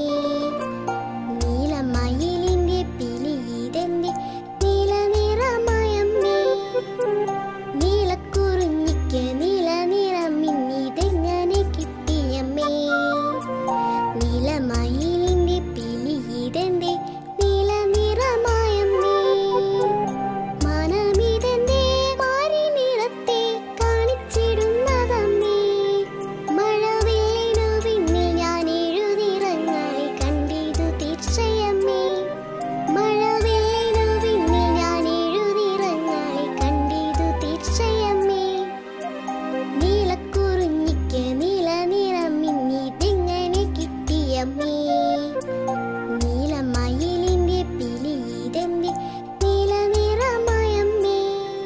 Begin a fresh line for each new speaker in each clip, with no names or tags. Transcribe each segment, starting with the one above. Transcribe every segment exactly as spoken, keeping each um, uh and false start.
നീലമയിലിന്റെ പിലിയിതെന്റെ നീല നിറമയമ്മേ നീലക്കുറിഞ്ഞിക്ക് നീല നിറം ഇന്നിതെങ്ങനെ കിട്ടിയമ്മേ നീലമയിലിന്റെ പിലിയിതെന്റെ നീല നിറമയമ്മേ മനമിതെന്റെ മാരി നിറത്തെ കാണിച്ചിടുന്നതമ്മേ മഴവില്ലിനു പിന്നിൽ ഞാൻ ഏഴു നിറങ്ങളെ കണ്ടിതു തീർച്ചയമ്മേ മഴവില്ലിനു പിന്നിൽ ഞാൻ ഏഴു നിറങ്ങളെ കണ്ടിതു തീർച്ചയമ്മേ നീലക്കുറിഞ്ഞിക്ക് നീല നിറം ഇന്നിതെങ്ങനെ കിട്ടിയമ്മേ നീലമയിലിന്റെ പിലിയിതെന്റെ നീല നിറമയമ്മേ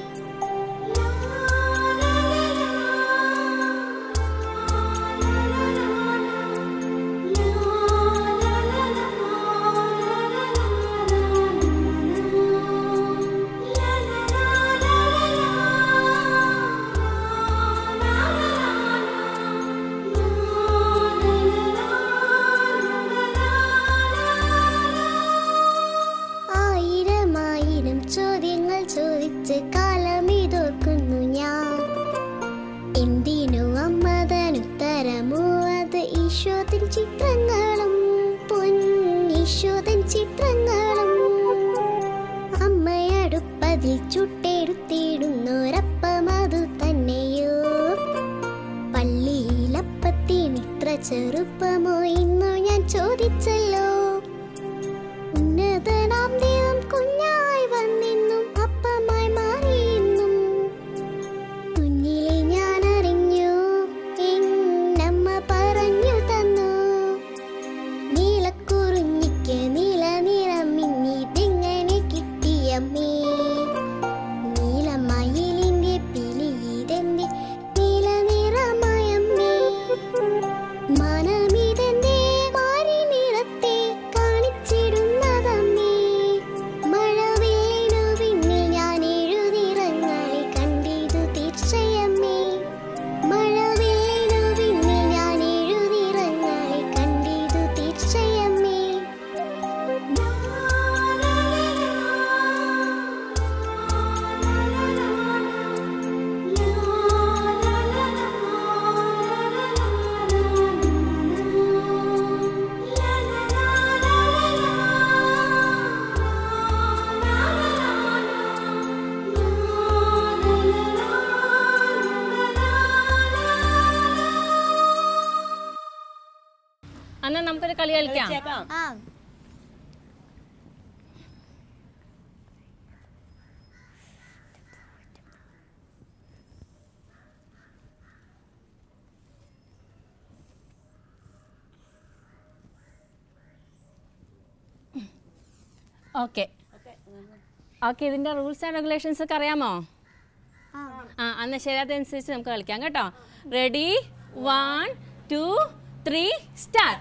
ആയിരം ആയിരം ചോദ്യങ്ങൾ ചോദിച്ച് കാലമിതോർക്കുന്നു ഞാൻ എന്തിനു അമ്മതനുത്തരമോ അത് ഈശോതൻ ചിത്രങ്ങളും പൊന്നീശോതൻ ചിത്രങ്ങളും അമ്മയടുപ്പതിൽ ചുട്ടെടുത്തിടുന്നൊരപ്പം അതു തന്നെയോ പള്ളിയിലപ്പത്തിന് ഇത്ര ചെറുപ്പമോ ഇന്നു ഞാൻ ചോദിച്ചല്ലോ ഉന്നതനാം ദൈവം കുഞ്ഞായി വന്നെന്നും അപ്പമായി മാറിയെന്നും കുഞ്ഞിലെ ഞാൻ അറിഞ്ഞു എന്നമ്മ പറഞ്ഞു തന്നു നീലക്കുറിഞ്ഞിക്ക് നീല നിറം ഇന്നിതെങ്ങനെ കിട്ടിയമ്മേ നീലമയിലിന്റെ പിലിയിതെന്റെ നീല നിറമയമ്മേ മനമിതെന്റെ മാരി നിറത്തെ കാണിച്ചിടുന്നതമ്മേ മഴവില്ലിനു പിന്നിൽ ഞാൻ ഏഴു നിറങ്ങളെ കണ്ടിതു തീർച്ചയമ്മേ മഴവില്ലിനു പിന്നിൽ ഞാൻ ഏഴു നിറങ്ങളെ കണ്ടിതു തീർച്ചയമ്മേ
അന്നാ നമുക്കൊരു കളി കളിക്കാം.
ആ
ഓക്കെ ഓക്കെ ഇതിന്റെ റൂൾസ് ആൻഡ് റെഗുലേഷൻസ് ഒക്കെ അറിയാമോ? ആ അന്ന് ശരി അതനുസരിച്ച് നമുക്ക് കളിക്കാം കേട്ടോ. Ready one two three start.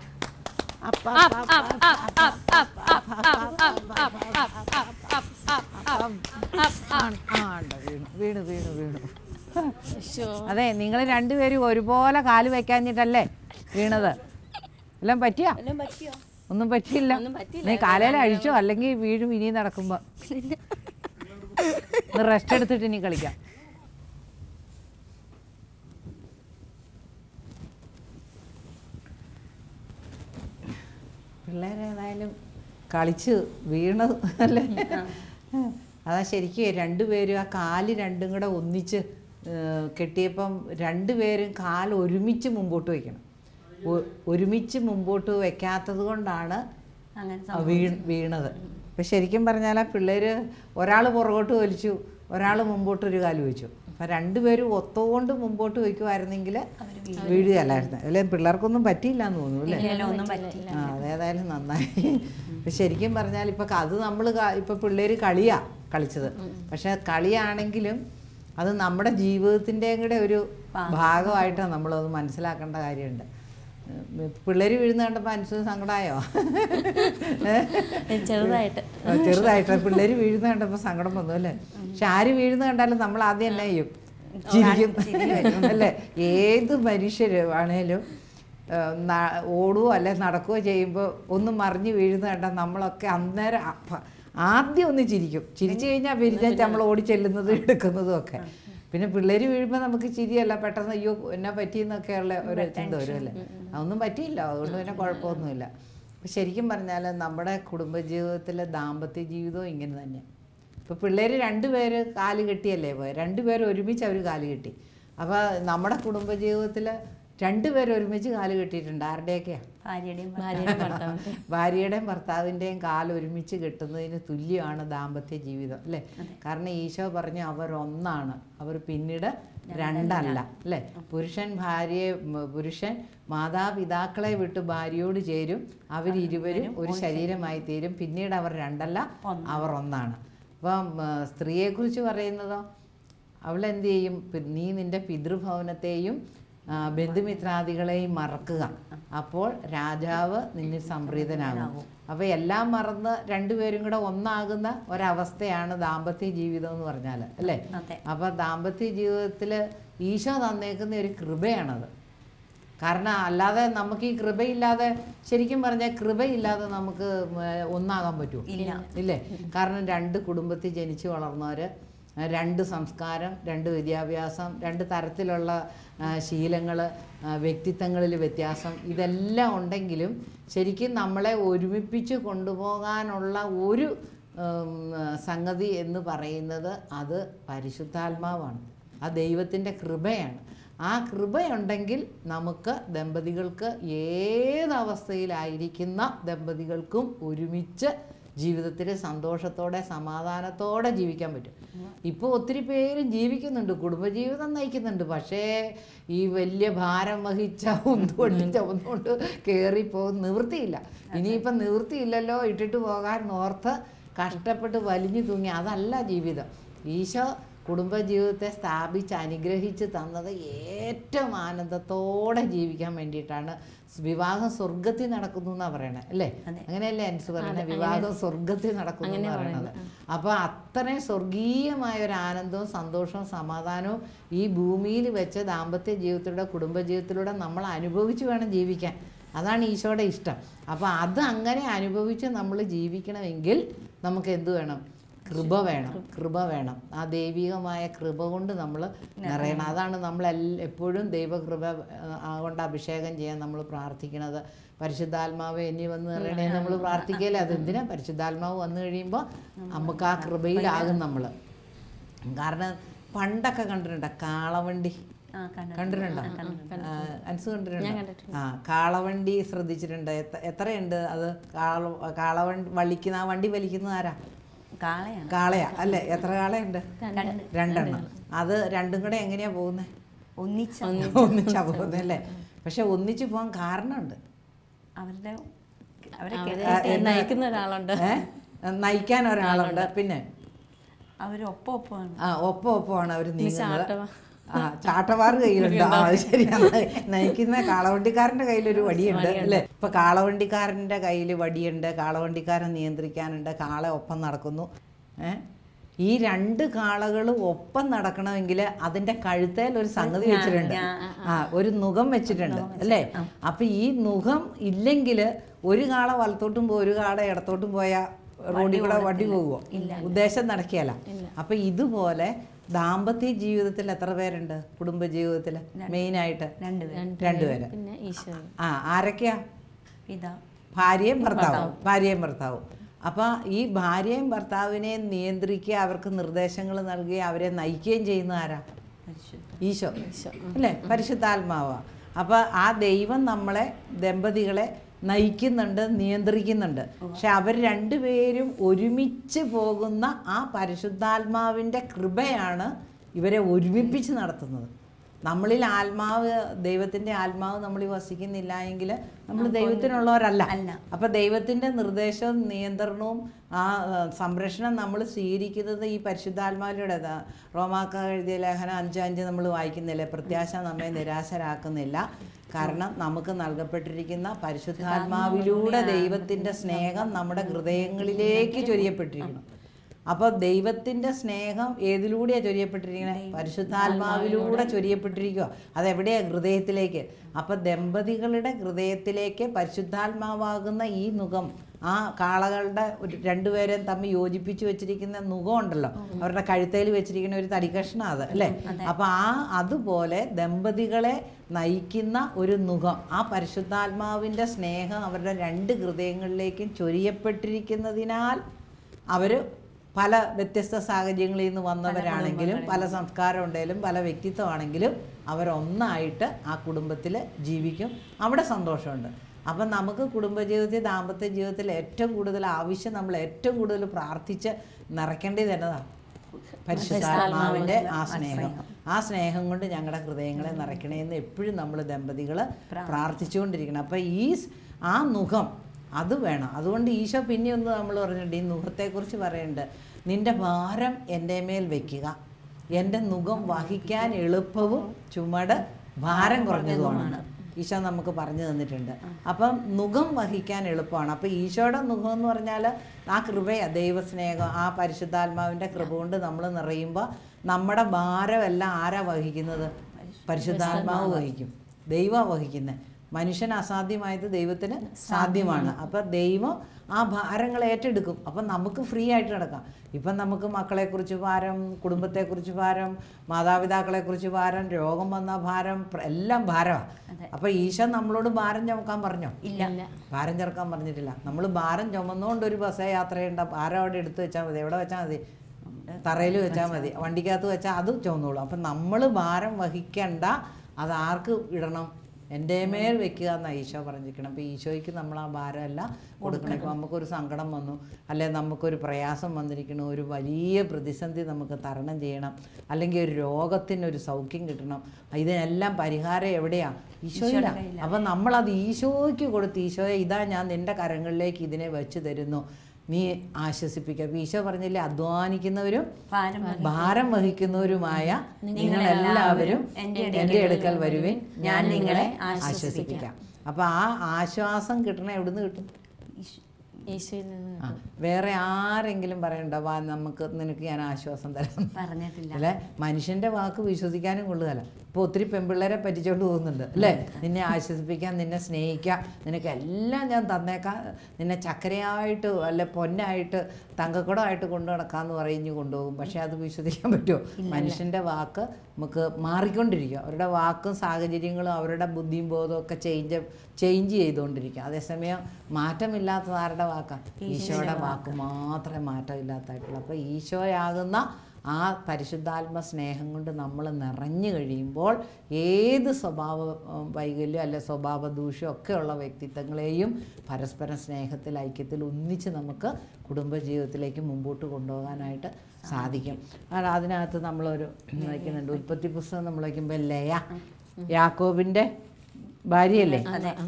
വീണു വീണു വീണു അതെ നിങ്ങൾ രണ്ടുപേരും ഒരുപോലെ കാല് വെക്കാഞ്ഞിട്ടല്ലേ വീണത്? എല്ലാം പറ്റിയാ? ഒന്നും പറ്റിയില്ല. നീ കാലയിൽ അഴിച്ചോ അല്ലെങ്കിൽ വീഴും ഇനി നടക്കുമ്പോ. റെസ്റ്റ് എടുത്തിട്ട് ഇനി കളിക്കാം. പിള്ളേരേതായാലും കളിച്ച് വീണത് അല്ലേ? അതാ ശരിക്കും രണ്ടുപേരും ആ കാല് രണ്ടും കൂടെ ഒന്നിച്ച് കെട്ടിയപ്പം രണ്ടുപേരും കാല് ഒരുമിച്ച് മുമ്പോട്ട് വയ്ക്കണം. ഒരുമിച്ച് മുമ്പോട്ട് വയ്ക്കാത്തത് കൊണ്ടാണ് വീണത്. അപ്പം ശരിക്കും പറഞ്ഞാൽ ആ പിള്ളേർ ഒരാൾ പുറകോട്ട് വലിച്ചു, ഒരാൾ മുമ്പോട്ടൊരു കാല് വെച്ചു. അപ്പം രണ്ടുപേരും ഒത്തുകൊണ്ട് മുമ്പോട്ട് വയ്ക്കുമായിരുന്നെങ്കിൽ വീഴുകയല്ലായിരുന്നു. അല്ലെ പിള്ളേർക്കൊന്നും പറ്റിയില്ല എന്ന് തോന്നുന്നു അല്ലേ? ആ അതേതായാലും നന്നായി. അപ്പം ശരിക്കും പറഞ്ഞാൽ ഇപ്പം അത് നമ്മൾ ഇപ്പം പിള്ളേർ കളിയാ കളിച്ചത്. പക്ഷെ കളിയാണെങ്കിലും അത് നമ്മുടെ ജീവിതത്തിൻ്റെയും കൂടെ ഒരു ഭാഗമായിട്ടാണ് നമ്മളത് മനസ്സിലാക്കേണ്ട കാര്യമുണ്ട്. പിള്ളേര് വീഴുന്ന കണ്ടപ്പോൾ അനുസരിച്ച് സങ്കടമായോ?
ചെറുതായിട്ട്
ചെറുതായിട്ട് പിള്ളേര് വീഴുന്ന കണ്ടപ്പോൾ സങ്കടം വന്നു അല്ലേ? പക്ഷെ ആര് വീഴുന്ന കണ്ടാലും നമ്മൾ ആദ്യം തന്നെ ചെയ്യും, ചിരിക്കും അല്ലേ? ഏത് മനുഷ്യർ ആണേലും ഓടുകയോ അല്ലെ നടക്കുകയോ ചെയ്യുമ്പോൾ ഒന്ന് മറിഞ്ഞ് വീഴുന്ന കണ്ടാൽ നമ്മളൊക്കെ അന്നേരം ആദ്യം ഒന്ന് ചിരിക്കും. ചിരിച്ചു കഴിഞ്ഞാൽ പിരിച്ചാൽ നമ്മൾ ഓടി ചെല്ലുന്നതും എടുക്കുന്നതും ഒക്കെ. പിന്നെ പിള്ളേർ വീഴുമ്പോൾ നമുക്ക് ചിരിയല്ല, പെട്ടെന്ന് അയ്യോ എന്നാ പറ്റിയെന്നൊക്കെയുള്ള ഒരു ചിന്ത വരുമല്ലേ. അതൊന്നും പറ്റിയില്ല, അതുകൊണ്ട് പിന്നെ കുഴപ്പമൊന്നുമില്ല. അപ്പം ശരിക്കും പറഞ്ഞാൽ നമ്മുടെ കുടുംബജീവിതത്തിലെ ദാമ്പത്യ ജീവിതവും ഇങ്ങനെ തന്നെ. ഇപ്പോൾ പിള്ളേർ രണ്ടുപേര് കാല് കെട്ടിയല്ലേ പോയത്, രണ്ടുപേരും ഒരുമിച്ച് അവർ കാല് കെട്ടി. അപ്പോൾ നമ്മുടെ കുടുംബജീവിതത്തിൽ രണ്ടുപേരും ഒരുമിച്ച് കാല് കെട്ടിയിട്ടുണ്ട്. ആരുടെയൊക്കെയാണ്? ഭാര്യയുടെയും ഭർത്താവിൻ്റെയും കാല് ഒരുമിച്ച് കെട്ടുന്നതിന് തുല്യമാണ് ദാമ്പത്യ ജീവിതം അല്ലേ. കാരണം ഈശോ പറഞ്ഞു അവർ ഒന്നാണ്, അവർ പിന്നീട് രണ്ടല്ല അല്ലേ. പുരുഷൻ ഭാര്യയെ പുരുഷൻ മാതാപിതാക്കളെ വിട്ട് ഭാര്യയോട് ചേരും, അവരിരുവരും ഒരു ശരീരമായി തീരും, പിന്നീട് അവർ രണ്ടല്ല അവർ ഒന്നാണ്. അപ്പം സ്ത്രീയെക്കുറിച്ച് പറയുന്നതോ, അവളെന്ത് ചെയ്യും? നീ നിൻ്റെ പിതൃഭവനത്തെയും ബന്ധുമിത്രാദികളെയും മറക്കുക, അപ്പോൾ രാജാവ് നിന്നിൽ സംപ്രീതനാകും. അപ്പോൾ എല്ലാം മറന്ന് രണ്ടുപേരും കൂടെ ഒന്നാകുന്ന ഒരവസ്ഥയാണ് ദാമ്പത്യ ജീവിതം എന്ന് പറഞ്ഞാൽ അല്ലേ. അപ്പോൾ ദാമ്പത്യ ജീവിതത്തിൽ ഈശോ തന്നേക്കുന്ന ഒരു കൃപയാണത്. കാരണം അല്ലാതെ നമുക്ക് ഈ കൃപയില്ലാതെ, ശരിക്കും പറഞ്ഞാൽ കൃപയില്ലാതെ നമുക്ക് ഒന്നാകാൻ പറ്റുമോ? ഇല്ലേ. കാരണം രണ്ട് കുടുംബത്തിൽ ജനിച്ചു വളർന്നവർ, രണ്ട് സംസ്കാരം, രണ്ട് വിദ്യാഭ്യാസം, രണ്ട് തരത്തിലുള്ള ശീലങ്ങൾ, വ്യക്തിത്വങ്ങളിൽ വ്യത്യാസം, ഇതെല്ലാം ഉണ്ടെങ്കിലും ശരിക്കും നമ്മളെ ഒരുമിപ്പിച്ച് കൊണ്ടുപോകാനുള്ള ഒരു സംഗതി എന്ന് പറയുന്നത് അത് പരിശുദ്ധാത്മാവാണ്. ആ ദൈവത്തിൻ്റെ കൃപയാണ്. ആ കൃപയുണ്ടെങ്കിൽ നമുക്ക് ദമ്പതികൾക്ക്, ഏതവസ്ഥയിലായിരിക്കുന്ന ദമ്പതികൾക്കും ഒരുമിച്ച് ജീവിതത്തിൽ സന്തോഷത്തോടെ സമാധാനത്തോടെ ജീവിക്കാൻ പറ്റും. ഇപ്പോൾ ഒത്തിരി പേര് ജീവിക്കുന്നുണ്ട്, കുടുംബജീവിതം നയിക്കുന്നുണ്ട്, പക്ഷേ ഈ വലിയ ഭാരം വഹിച്ച ഒന്നുകൊണ്ട് ചുമന്നുകൊണ്ട് കയറിപ്പോകും. നിവൃത്തിയില്ല. ഇനിയിപ്പം നിവൃത്തിയില്ലല്ലോ ഇട്ടിട്ട് പോകാൻ ഓർത്ത് കഷ്ടപ്പെട്ട് വലിഞ്ഞു തൂങ്ങി. അതല്ല ജീവിതം. ഈശോ കുടുംബജീവിതത്തെ സ്ഥാപിച്ച് അനുഗ്രഹിച്ച് തന്നത് ഏറ്റവും ആനന്ദത്തോടെ ജീവിക്കാൻ വേണ്ടിയിട്ടാണ്. വിവാഹം സ്വർഗത്തിൽ നടക്കുന്നു എന്നാണ് പറയണത് അല്ലേ. അങ്ങനെയല്ലേ അൻസ് പറയണത്? വിവാഹം സ്വർഗത്തിൽ നടക്കുന്നു എന്ന് പറയണത്. അപ്പോൾ അത്രയും സ്വർഗീയമായ ഒരു ആനന്ദവും സന്തോഷവും സമാധാനവും ഈ ഭൂമിയിൽ വെച്ച് ദാമ്പത്യ ജീവിതത്തിലൂടെ കുടുംബജീവിതത്തിലൂടെ നമ്മൾ അനുഭവിച്ച് വേണം ജീവിക്കാൻ. അതാണ് ഈശോയുടെ ഇഷ്ടം. അപ്പോൾ അത് അങ്ങനെ അനുഭവിച്ച് നമ്മൾ ജീവിക്കണമെങ്കിൽ നമുക്ക് എന്ത് വേണം? കൃപ വേണം. കൃപ വേണം. ആ ദൈവികമായ കൃപ കൊണ്ട് നമ്മൾ നിറയണം. അതാണ് നമ്മൾ എപ്പോഴും ദൈവകൃപ കൊണ്ട് അഭിഷേകം ചെയ്യാൻ നമ്മൾ പ്രാർത്ഥിക്കുന്നത്. പരിശുദ്ധാത്മാവ് എന്നെ വന്ന് നിറയണേ നമ്മൾ പ്രാർത്ഥിക്കല്ലേ. അതെന്തിനാ? പരിശുദ്ധാത്മാവ് വന്നു കഴിയുമ്പോൾ നമുക്ക് ആ കൃപയിലാകും നമ്മൾ. കാരണം പണ്ടൊക്കെ കണ്ടിട്ടുണ്ട് കാളവണ്ടി, കണ്ടിട്ടുണ്ടോ? അൻസ് കണ്ടിട്ടുണ്ടോ? ആ, കാളവണ്ടി ശ്രദ്ധിച്ചിട്ടുണ്ട്? എത്രയുണ്ട് അത്? കാള കാളവണ്ടി വലിക്കുന്ന, ആ വണ്ടി വലിക്കുന്നത് ആരാ? കാളയാ അല്ലേ. എത്ര കാളയുണ്ട്? രണ്ടെണ്ണം. അത് രണ്ടും കൂടെ എങ്ങനെയാ പോകുന്നത്? ഒന്നിച്ച ഒന്നിച്ചാ പോകുന്നത് അല്ലേ. പക്ഷെ ഒന്നിച്ചു പോകാൻ കാരണമുണ്ട്. അവരുടെ
നയിക്കുന്ന ഒരാളുണ്ട്,
നയിക്കാൻ ഒരാളുണ്ട്. പിന്നെ
അവരൊപ്പം ഒപ്പമാണ്.
ആ, ഒപ്പം ഒപ്പമാണ് അവർ നീങ്ങുന്നത്. ആ, ചാട്ടവാറ് കയ്യിലുണ്ട്. ആ, ശരിയാണ്. നയിക്കുന്ന കാളവണ്ടിക്കാരൻ്റെ കയ്യിലൊരു വടിയുണ്ട് അല്ലേ. ഇപ്പം കാളവണ്ടിക്കാരൻ്റെ കയ്യിൽ വടിയുണ്ട്, കാളവണ്ടിക്കാരൻ നിയന്ത്രിക്കാനുണ്ട്, കാള ഒപ്പം നടക്കുന്നു. ഏഹ് ഈ രണ്ട് കാളകളും ഒപ്പം നടക്കണമെങ്കിൽ അതിൻ്റെ കഴുത്തേൽ ഒരു സംഗതി വെച്ചിട്ടുണ്ട്. ആ, ഒരു നുകം വെച്ചിട്ടുണ്ട് അല്ലേ. അപ്പം ഈ നുകം ഇല്ലെങ്കിൽ ഒരു കാള വലത്തോട്ടും പോകും, ഒരു കാള ഇടത്തോട്ടും പോയാൽ റോഡിൽ കൂടെ വണ്ടി പോകുമോ? ഉദ്ദേശം നടക്കുകയല്ല. അപ്പം ഇതുപോലെ ദാമ്പത്യ ജീവിതത്തിൽ എത്ര പേരുണ്ട്? കുടുംബജീവിതത്തിൽ മെയിനായിട്ട് രണ്ടുപേര്. ആ, ആരൊക്കെയാ? ഭാര്യയും ഭർത്താവും. ഭാര്യയും ഭർത്താവും. അപ്പം ഈ ഭാര്യയും ഭർത്താവിനെയും നിയന്ത്രിക്കുക, അവർക്ക് നിർദ്ദേശങ്ങൾ നൽകുകയും അവരെ നയിക്കുകയും ചെയ്യുന്ന ആരാ? ഈശോ അല്ലേ. പരിശുദ്ധാത്മാവാ. അപ്പം ആ ദൈവം നമ്മളെ, ദമ്പതികളെ നയിക്കുന്നുണ്ട്, നിയന്ത്രിക്കുന്നുണ്ട്. പക്ഷെ അവർ രണ്ടുപേരും ഒരുമിച്ച് പോകുന്ന ആ പരിശുദ്ധാത്മാവിൻ്റെ കൃപയാണ് ഇവരെ ഒരുമിപ്പിച്ച് നടത്തുന്നത്. നമ്മളിൽ ആത്മാവ്, ദൈവത്തിൻ്റെ ആത്മാവ് നമ്മളിൽ വസിക്കുന്നില്ല എങ്കിൽ നമ്മൾ ദൈവത്തിനുള്ളവരല്ല. അപ്പം ദൈവത്തിൻ്റെ നിർദ്ദേശവും നിയന്ത്രണവും ആ സംരക്ഷണം നമ്മൾ സ്വീകരിക്കുന്നത് ഈ പരിശുദ്ധാത്മാവിലൂടെ. റോമാക്കാർ എഴുതിയ ലേഖനം അഞ്ച് അഞ്ച് നമ്മൾ വായിക്കുന്നില്ലേ? പ്രത്യാശ നമ്മെ നിരാശരാക്കുന്നില്ല, കാരണം നമുക്ക് നൽകപ്പെട്ടിരിക്കുന്ന പരിശുദ്ധാത്മാവിലൂടെ ദൈവത്തിൻ്റെ സ്നേഹം നമ്മുടെ ഹൃദയങ്ങളിലേക്ക് ചൊരിയപ്പെട്ടിരിക്കണം. അപ്പോൾ ദൈവത്തിൻ്റെ സ്നേഹം ഏതിലൂടെയാണ് ചൊരിയപ്പെട്ടിരിക്കുന്നത്? പരിശുദ്ധാത്മാവിലൂടെ ചൊരിയപ്പെട്ടിരിക്കുക. അതെവിടെയാണ്? ഹൃദയത്തിലേക്ക്. അപ്പോൾ ദമ്പതികളുടെ ഹൃദയത്തിലേക്ക് പരിശുദ്ധാത്മാവാകുന്ന ഈ നുകം, ആ കാളകളുടെ ഒരു രണ്ടുപേരെയും തമ്മിൽ യോജിപ്പിച്ച് വെച്ചിരിക്കുന്ന നുകം ഉണ്ടല്ലോ, അവരുടെ കഴുത്തേൽ വെച്ചിരിക്കുന്ന ഒരു തടികഷ്ണം അത് അല്ലേ. അപ്പോൾ ആ അതുപോലെ ദമ്പതികളെ നയിക്കുന്ന ഒരു നുകം, ആ പരിശുദ്ധാത്മാവിൻ്റെ സ്നേഹം അവരുടെ രണ്ട് ഹൃദയങ്ങളിലേക്കും ചൊരിയപ്പെട്ടിരിക്കുന്നതിനാൽ അവർ പല വ്യത്യസ്ത സാഹചര്യങ്ങളിൽ നിന്ന് വന്നവരാണെങ്കിലും പല സംസ്കാരം ഉണ്ടെങ്കിലും പല വ്യക്തിത്വമാണെങ്കിലും അവരൊന്നായിട്ട് ആ കുടുംബത്തിൽ ജീവിക്കും. അവിടെ സന്തോഷമുണ്ട്. അപ്പം നമുക്ക് കുടുംബജീവിതത്തിൽ, ദാമ്പത്യ ജീവിതത്തിൽ ഏറ്റവും കൂടുതൽ ആവശ്യം, നമ്മൾ ഏറ്റവും കൂടുതൽ പ്രാർത്ഥിച്ച് നിറയ്ക്കേണ്ടത് എന്നതാണ് പരിശുദ്ധാത്മാവിൻ്റെ ആ സ്നേഹം. ആ സ്നേഹം കൊണ്ട് ഞങ്ങളുടെ ഹൃദയങ്ങളെ നിറയ്ക്കണമെന്ന് എപ്പോഴും നമ്മൾ ദമ്പതികൾ പ്രാർത്ഥിച്ചുകൊണ്ടിരിക്കണം. അപ്പം ഈ ആ നുഖം അത് വേണം. അതുകൊണ്ട് ഈശോ പിന്നെ ഒന്ന് നമ്മൾ പറഞ്ഞിട്ടുണ്ട്, ഈ നുഖത്തെക്കുറിച്ച് പറയുന്നുണ്ട്, നിൻ്റെ ഭാരം എൻ്റെ മേൽ വയ്ക്കുക, എൻ്റെ നുഖം വഹിക്കാൻ എളുപ്പവും ചുമട് ഭാരം കുറഞ്ഞതുമാണ് ഈശോ നമുക്ക് പറഞ്ഞു തന്നിട്ടുണ്ട്. അപ്പം നുഖം വഹിക്കാൻ എളുപ്പമാണ്. അപ്പം ഈശോയുടെ നുഖം എന്ന് പറഞ്ഞാൽ ആ കൃപയാണ്, ദൈവസ്നേഹം, ആ പരിശുദ്ധാത്മാവിൻ്റെ കൃപ കൊണ്ട് നമ്മൾ നിറയുമ്പോൾ നമ്മുടെ ഭാരമെല്ലാം ആരാ വഹിക്കുന്നത്? പരിശുദ്ധാത്മാവ് വഹിക്കും, ദൈവമാണ് വഹിക്കുന്നത്. മനുഷ്യന് അസാധ്യമായത് ദൈവത്തിന് സാധ്യമാണ്. അപ്പം ദൈവം ആ ഭാരങ്ങൾ ഏറ്റെടുക്കും. അപ്പം നമുക്ക് ഫ്രീ ആയിട്ട് നടക്കാം. ഇപ്പം നമുക്ക് മക്കളെക്കുറിച്ച് ഭാരം, കുടുംബത്തെക്കുറിച്ച് ഭാരം, മാതാപിതാക്കളെക്കുറിച്ച് ഭാരം, രോഗം വന്ന ഭാരം, എല്ലാം ഭാരമാണ്. അപ്പം ഈശോ നമ്മളോട് ഭാരം ചുമക്കാൻ പറഞ്ഞോ? ഇല്ല, ഭാരം ചേർക്കാൻ പറഞ്ഞിട്ടില്ല. നമ്മൾ ഭാരം ചുമന്നുകൊണ്ട് ഒരു ബസ്സേ യാത്രയുണ്ട്, ഭാരം അവിടെ എടുത്ത് വെച്ചാൽ മതി. എവിടെ വെച്ചാൽ മതി? തറയിൽ വെച്ചാൽ മതി, വണ്ടിക്കകത്ത് വെച്ചാൽ അത് ചുമന്നോളൂ. അപ്പം നമ്മൾ ഭാരം വഹിക്കേണ്ട, അത് ആർക്ക് ഇടണം? എൻ്റെ മേൽ വെക്കുക എന്നാണ് ഈശോ പറഞ്ഞിരിക്കണം. അപ്പോൾ ഈശോയ്ക്ക് നമ്മൾ ആ ഭാരമെല്ലാം കൊടുക്കണം. ഇപ്പോൾ നമുക്കൊരു സങ്കടം വന്നു, അല്ലെങ്കിൽ നമുക്കൊരു പ്രയാസം വന്നിരിക്കണം, ഒരു വലിയ പ്രതിസന്ധി നമുക്ക് തരണം ചെയ്യണം, അല്ലെങ്കിൽ ഒരു രോഗത്തിനൊരു സൗഖ്യം കിട്ടണം, ഇതിനെല്ലാം പരിഹാരം എവിടെയാണ്? ഈശോയിലാണ്. അപ്പം നമ്മളത് ഈശോയ്ക്ക് കൊടുത്ത്, ഈശോയെ ഇതാ ഞാൻ നിൻ്റെ കരങ്ങളിലേക്ക് ഇതിനെ വെച്ച് തരുന്നു, നീ ആശ്വസിപ്പിക്കുക. ഈശോ പറഞ്ഞില്ലേ, അധ്വാനിക്കുന്നവരും ഭാരം വഹിക്കുന്നവരുമായ നിങ്ങളെല്ലാവരും എൻ്റെ അടുക്കൽ വരുവിൻ, ഞാൻ നിങ്ങളെ ആശ്വസിപ്പിക്കാം. അപ്പം ആ ആശ്വാസം കിട്ടണ എവിടുന്ന് കിട്ടും? ഈശോയിൽ നിന്ന്. വേറെ ആരെങ്കിലും പറയണ്ട, വാ നമുക്ക് നിനക്ക് ഞാൻ ആശ്വാസം തരാം പറഞ്ഞിട്ടില്ല അല്ലേ. മനുഷ്യൻ്റെ വാക്ക് വിശ്വസിക്കാനും കൊള്ളുകയല്ല. ഇപ്പോൾ ഒത്തിരി പെൺപിള്ളേരെ പറ്റിച്ചോണ്ട് പോകുന്നുണ്ട് അല്ലേ. നിന്നെ ആശ്വസിപ്പിക്കാൻ, നിന്നെ സ്നേഹിക്കാം, നിനക്ക് എല്ലാം ഞാൻ തന്നേക്കാം, നിന്നെ ചക്കരയായിട്ട് അല്ലെ പൊന്നായിട്ട് തങ്കക്കുടമായിട്ട് കൊണ്ടു നടക്കാമെന്ന് പറഞ്ഞ് കൊണ്ടുപോകും. പക്ഷേ അത് വിശ്വസിക്കാൻ പറ്റുമോ? മനുഷ്യൻ്റെ വാക്ക് നമുക്ക് മാറിക്കൊണ്ടിരിക്കും. അവരുടെ വാക്കും സാഹചര്യങ്ങളും അവരുടെ ബുദ്ധിയും ബോധവും ഒക്കെ ചേഞ്ച് ചേഞ്ച് ചെയ്തുകൊണ്ടിരിക്കും. അതേസമയം മാറ്റമില്ലാത്തത് ആരുടെ വാക്കാണ്? ഈശോയുടെ വാക്ക് മാത്രമേ മാറ്റമില്ലാത്തതായിട്ടുള്ളൂ. അപ്പോൾ ഈശോയാകുന്ന ആ പരിശുദ്ധാത്മ സ്നേഹം കൊണ്ട് നമ്മൾ നിറഞ്ഞു കഴിയുമ്പോൾ ഏത് സ്വഭാവ വൈകല്യം അല്ലെ സ്വഭാവ ദൂഷ്യം ഒക്കെയുള്ള വ്യക്തിത്വങ്ങളെയും പരസ്പര സ്നേഹത്തിൽ, ഐക്യത്തിൽ ഒന്നിച്ച് നമുക്ക് കുടുംബജീവിതത്തിലേക്ക് മുമ്പോട്ട് കൊണ്ടുപോകാനായിട്ട് സാധിക്കും. അതിനകത്ത് നമ്മളൊരു വയ്ക്കുന്നുണ്ട്, ഉൽപ്പത്തി പുസ്തകം നമ്മൾ വയ്ക്കുമ്പോൾ ലയ യാക്കോബിൻ്റെ ഭാര്യയല്ലേ.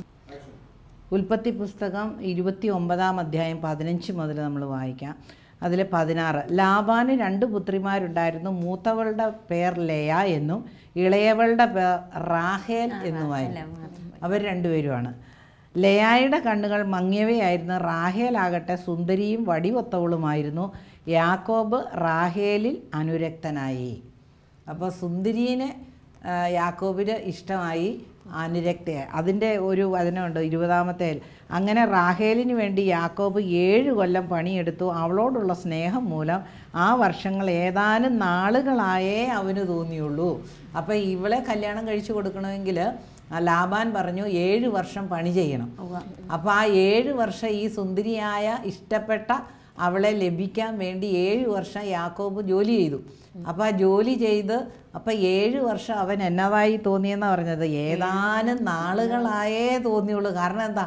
ഉൽപ്പത്തി പുസ്തകം ഇരുപത്തി ഒമ്പതാം അധ്യായം പതിനഞ്ച് മുതൽ നമ്മൾ വായിക്കാം. അതിൽ പതിനാറ്, ലാബാന് രണ്ട് പുത്രിമാരുണ്ടായിരുന്നു. മൂത്തവളുടെ പേർ ലയ എന്നും ഇളയവളുടെ പേർ റാഹേൽ എന്നുമായിരുന്നു. അവർ രണ്ടുപേരുമാണ്. ലയായുടെ കണ്ണുകൾ മങ്ങിയവയായിരുന്നു, റാഹേലാകട്ടെ സുന്ദരിയും വടിവൊത്തവളുമായിരുന്നു. യാക്കോബ് റാഹേലിൽ അനുരക്തനായി. അപ്പോൾ സുന്ദരീനെ യാക്കോബിന് ഇഷ്ടമായി, അനുരക്തയായി. അതിൻ്റെ ഒരു വചനമുണ്ട് ഇരുപതാമത്തെ. അങ്ങനെ റാഹേലിന് വേണ്ടി യാക്കോബ് ഏഴ് കൊല്ലം പണിയെടുത്തു. അവളോടുള്ള സ്നേഹം മൂലം ആ വർഷങ്ങൾ ഏതാനും നാളുകളായേ അവന് തോന്നിയുള്ളൂ. അപ്പോൾ ഇവളെ കല്യാണം കഴിച്ചു കൊടുക്കണമെങ്കിൽ ലാബാൻ പറഞ്ഞു ഏഴ് വർഷം പണി ചെയ്യണം. അപ്പോൾ ആ ഏഴ് വർഷം ഈ സുന്ദരിയായ ഇഷ്ടപ്പെട്ട അവളെ ലഭിക്കാൻ വേണ്ടി ഏഴ് വർഷം യാക്കോബ് ജോലി ചെയ്തു. അപ്പോൾ ആ ജോലി ചെയ്ത് അപ്പം ഏഴ് വർഷം അവൻ എന്നതായി തോന്നിയെന്നാണ് പറഞ്ഞത്, ഏതാനും നാളുകളായേ തോന്നിയുള്ളൂ. കാരണം എന്താ?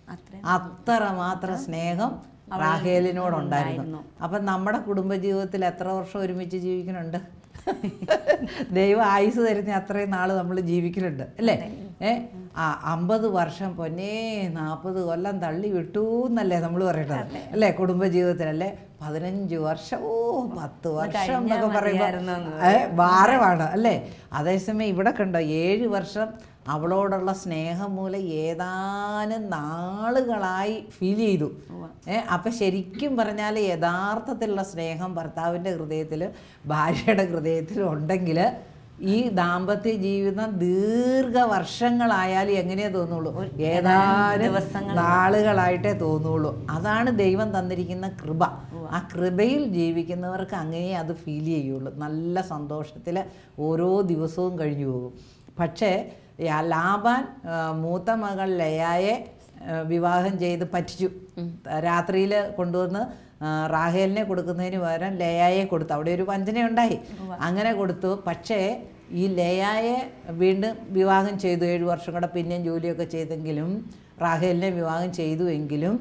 അത്ര മാത്രം സ്നേഹം റാഹേലിനോടുണ്ടായിരുന്നു. അപ്പം നമ്മുടെ കുടുംബജീവിതത്തിൽ എത്ര വർഷം ഒരുമിച്ച് ജീവിക്കുന്നുണ്ട്? ദൈവം ആയുസ് തരുന്ന അത്രയും നാൾ നമ്മൾ ജീവിക്കുന്നുണ്ട് അല്ലേ. ഏ ആ അമ്പത് വർഷം പൊന്നേ നാൽപ്പത് കൊല്ലം തള്ളി വിട്ടു എന്നല്ലേ നമ്മൾ പറയേണ്ടത് അല്ലേ കുടുംബജീവിതത്തിലല്ലേ. പതിനഞ്ച് വർഷം ഓ പത്ത് വർഷം എന്നൊക്കെ പറയുമ്പോൾ ഭാരമാണ് അല്ലേ. അതേസമയം ഇവിടെ കണ്ടോ, ഏഴ് വർഷം അവളോടുള്ള സ്നേഹം മൂലം ഏതാനും നാളുകളായി ഫീൽ ചെയ്തു. ഏ അപ്പം ശരിക്കും പറഞ്ഞാൽ യഥാർത്ഥത്തിലുള്ള സ്നേഹം ഭർത്താവിൻ്റെ ഹൃദയത്തിൽ ഭാര്യയുടെ ഹൃദയത്തിലും ഉണ്ടെങ്കിൽ ഈ ദാമ്പത്യ ജീവിതം ദീർഘവർഷങ്ങളായാലും എങ്ങനെയേ തോന്നുള്ളൂ, ഏതാനും നാളുകളായിട്ടേ തോന്നുള്ളൂ. അതാണ് ദൈവം തന്നിരിക്കുന്ന കൃപ. ആ കൃപയിൽ ജീവിക്കുന്നവർക്ക് അങ്ങനെ അത് ഫീൽ ചെയ്യുള്ളൂ. നല്ല സന്തോഷത്തിൽ ഓരോ ദിവസവും കഴിഞ്ഞു പോകും. പക്ഷേ ലാബാൻ മൂത്ത മകൾ ലയായെ വിവാഹം ചെയ്ത് പറ്റിച്ചു. രാത്രിയിൽ കൊണ്ടുവന്ന് റാഹേലിനെ കൊടുക്കുന്നതിന് പകരം ലയായെ കൊടുത്തു. അവിടെ ഒരു വഞ്ചനയുണ്ടായി. അങ്ങനെ കൊടുത്തു. പക്ഷേ ഈ ലയായെ വീണ്ടും വിവാഹം ചെയ്തു. ഏഴ് വർഷം കൂടെ പിന്നെയും ജോലിയൊക്കെ ചെയ്തെങ്കിലും റാഹേലിനെ വിവാഹം ചെയ്തുവെങ്കിലും